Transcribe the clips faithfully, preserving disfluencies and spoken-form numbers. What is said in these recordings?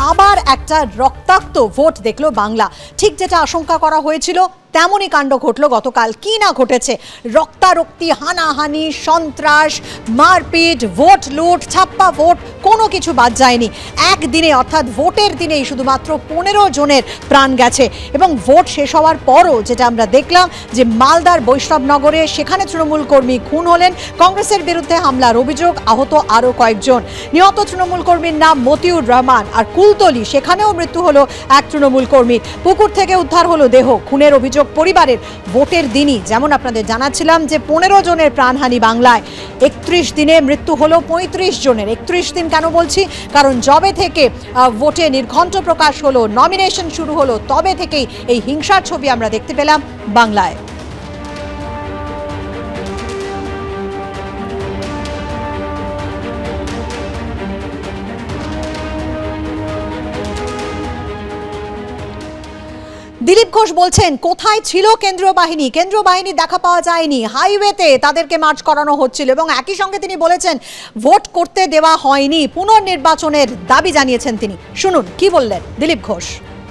আবার একটা রক্তাক্ত ভোট দেখলো বাংলা। ঠিক যেটা আশঙ্কা করা হয়েছিল তেমনই কাণ্ড ঘটলো গতকাল। কি না ঘটেছে, রক্তারক্তি, হানাহানি, সন্ত্রাস, মারপিট, ভোট লুট, ছাপ্পা ভোট, কোনো কিছু বাদ যায়নি। একদিনে অর্থাৎ ভোটের দিনেই শুধুমাত্র পনেরো জনের প্রাণ গেছে। এবং ভোট শেষ হওয়ার পরও যেটা আমরা দেখলাম যে মালদার বৈষ্ণবনগরে সেখানে তৃণমূল কর্মী খুন হলেন, কংগ্রেসের বিরুদ্ধে হামলার অভিযোগ, আহত আরও কয়েকজন। নিহত তৃণমূল কর্মীর নাম মতিউর রহমান। আর কুলতলি, সেখানেও মৃত্যু হলো এক তৃণমূল কর্মীর। পুকুর থেকে উদ্ধার হলো দেহ। খুনের অভিযোগ পরিবারের। ভোটের দিনই যেমন আপনাদের জানাচ্ছিলাম যে পনেরো জনের প্রাণহানি বাংলায়। একত্রিশ দিনে মৃত্যু হলো পঁয়ত্রিশ জনের। একত্রিশ দিন কেন বলছি, কারণ যবে থেকে ভোটে নির্ঘণ্ট প্রকাশ হলো, নমিনেশন শুরু হলো, তবে থেকেই এই হিংসার ছবি আমরা দেখতে পেলাম বাংলায়। দিলীপ ঘোষ বলছেন, কোথায় ছিল কেন্দ্রীয় বাহিনী? কেন্দ্রীয় বাহিনী দেখা পাওয়া যায়নি, হাইওয়েতে তাদেরকে মার্চ করানো হচ্ছিল। এবং একই সঙ্গে তিনি বলেছেন ভোট করতে দেওয়া হয়নি, পুনর্নির্বাচনের দাবি জানিয়েছেন তিনি। শুনুন কি বললেন দিলীপ ঘোষ।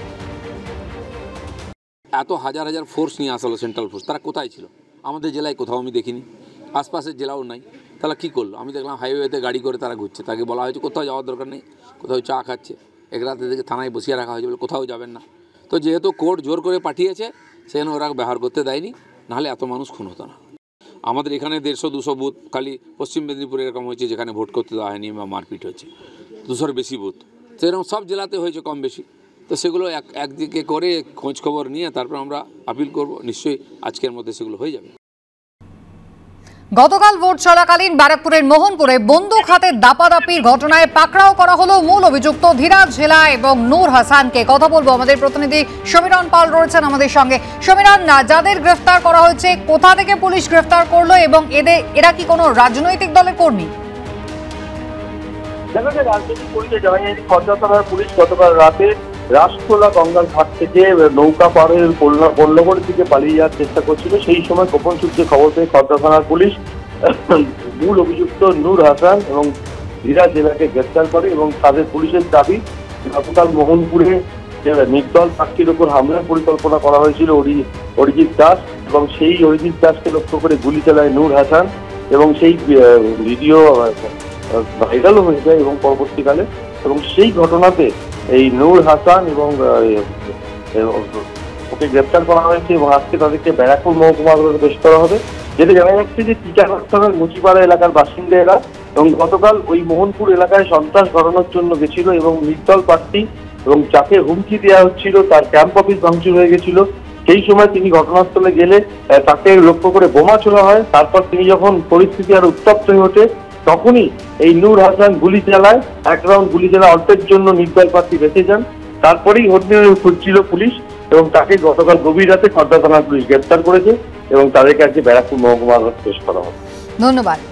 এত হাজার হাজার ফোর্স নিয়ে আসলো, সেন্ট্রাল ফোর্স, তারা কোথায় ছিল? আমাদের জেলায় কোথাও আমি দেখিনি, আশপাশের জেলাও নাই। তাহলে কী করলো? আমি দেখলাম হাইওয়েতে গাড়ি করে তারা ঘুরছে। তাকে বলা হয়েছে কোথাও যাওয়ার দরকার নেই, কোথাও চা খাচ্ছে। এক রাতে থেকে থানায় বসিয়ে রাখা হয়েছে, বলে কোথাও যাবেন না। তো যেহেতু কোর্ট জোর করে পাঠিয়েছে, সেখানে ওরা ব্যবহার করতে দেয়নি, নাহলে এত মানুষ খুন হতো না। আমাদের এখানে দেড়শো দুশো বুথ খালি পশ্চিম মেদিনীপুরে এরকম হয়েছে, যেখানে ভোট করতে দেওয়া হয়নি বা মারপিট হয়েছে। দুশোর বেশি বুথ, তো এরকম সব জেলাতে হয়েছে কম বেশি। তো সেগুলো এক একদিকে করে খোঁজ খবর নিয়ে তারপর আমরা আপিল করব। নিশ্চয়ই আজকের মধ্যে সেগুলো হয়ে যাবে। গতকাল ভোট চলাকালীন ব্যারাকপুরের মোহনপুরে বন্দুক হাতে দাপাদাপির ঘটনায় পাকড়াও করা হলো মূল অভিযুক্ত ধীরাজ ঝেলা এবং নূর হাসানকে। কথা বলবো, আমাদের প্রতিনিধি সমীরণ পাল রয়েছেন আমাদের সঙ্গে। সমীরণ, যাদের গ্রেফতার করা হয়েছে কোথা থেকে পুলিশ গ্রেফতার করলো এবং এদের এরা কি কোনো রাজনৈতিক দলের কর্মী? দেখা যায় রাজনৈতিক পরিচয় জানা যায়নি। খড়দা থানার পুলিশ গতকাল রাতে রাসখোলা গঙ্গার ঘাট থেকে নৌকা পাড়ের বল্লভগড়ের দিকে পালিয়ে যাওয়ার চেষ্টা করছিল। সেই সময় গোপন সূত্রে খবর পেয়ে খড়দা থানার পুলিশ মূল অভিযুক্ত নূর হাসান এবং ধীরাজ জেলাকে গ্রেফতার করে। এবং তাদের পুলিশের দাবি, গতকাল মোহনপুরে নির্দল প্রার্থীর ওপর হামলার পরিকল্পনা করা হয়েছিল অরিজিৎ দাস, এবং সেই অরিজিৎ দাসকে লক্ষ্য করে গুলি চালায় নূর হাসান। এবং সেই ভিডিও ভাইরালও হয়ে যায় এবং পরবর্তীকালে এবং সেই ঘটনাতে এই নূর হাসান এবং ওকে গ্রেপ্তার করা হয়েছে এবং আজকে তাদেরকে ব্যারাকপুর মহকুমা আদালতে পেশ করা হবে। যেটা জানা যাচ্ছে যে টিটাগড় মুচিপাড়া এলাকার বাসিন্দা এরা, এবং গতকাল ওই মোহনপুর এলাকায় সন্ত্রাস ঘটানোর জন্য গেছিল এবং নির্দল প্রার্থী এবং যাকে হুমকি দেওয়া হচ্ছিল তার ক্যাম্প অফিস ভাঙচুর হয়ে গেছিল। সেই সময় তিনি ঘটনাস্থলে গেলে তাকে লক্ষ্য করে বোমা ছোড়া হয়। তারপর তিনি যখন পরিস্থিতি আর উত্তপ্ত হয়ে ওঠে, তখনই এই নূর হাসান গুলি চালায়। এক রাউন্ড গুলি চালা অল্পের জন্য নির্দল প্রার্থী বেঁচে যান। তারপরেই হত্যা খুঁজছিল পুলিশ এবং তাকে গতকাল গভীর রাতে খড়দা থানার পুলিশ গ্রেপ্তার করেছে এবং তাদেরকে আজকে ব্যারাকপুর মহকুমা আদালতে পেশ করা হবে। ধন্যবাদ।